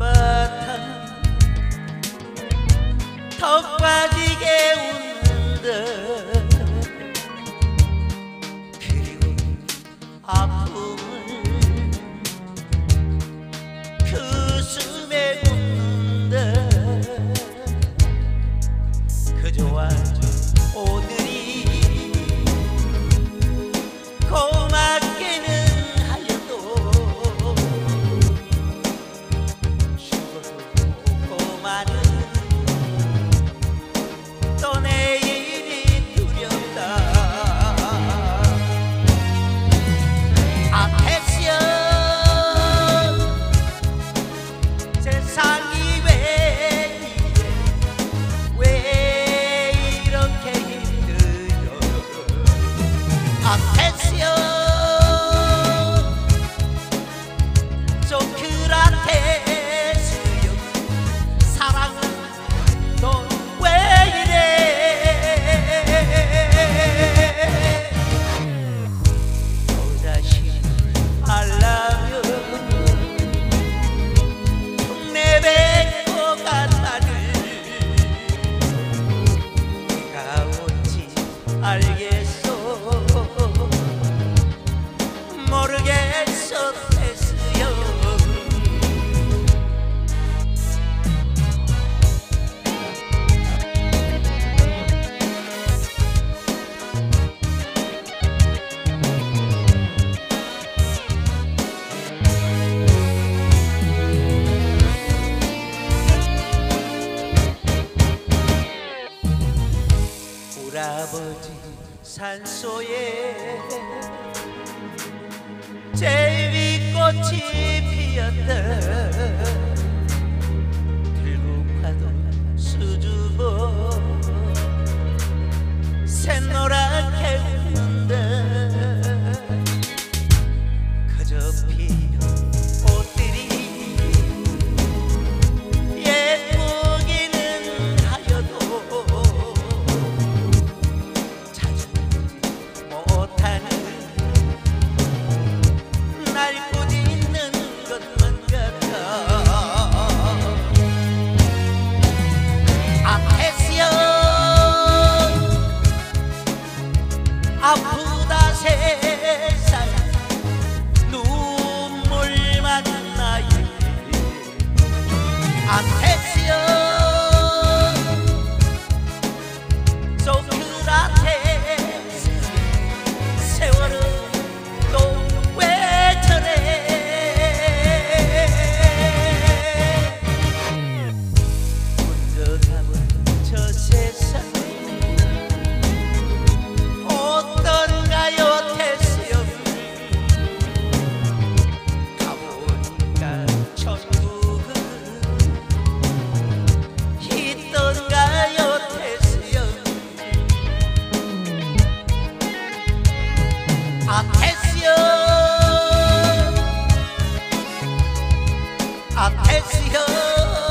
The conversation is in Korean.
한바탕 더 빠지게 웃는다. 그리고 아픔을 그 숨에 웃는다. 그저 아주 오늘이 고맙게는 하여도 죽어도 고마는 또 내일이 두렵다. 앞에서 세상이 왜 이렇게 힘들어. 앞에서 소크라테스여 사랑은 넌 왜 이래. 또다시 알라면 내뱉고 갔다를 네가 온지 알겠어. 모르겠어 테스여. 우리 아버지 산소에 제비꽃이 피었다. 들고 가던 수줍어 샛노랗게 웃는다. 그저 피는 꽃들이 예쁘기는 하여도 못하는 날 꾸짖는 것만 같아. 앞에서 아프다 세상 눈물 많은 나이. 앞에서 소크라테스 세월은 또 왜 저래. 먼저 가본 저 세상 어떤가요 테스여. 가보니까 천국은 있던가요 테스여. 앞에서 앞에서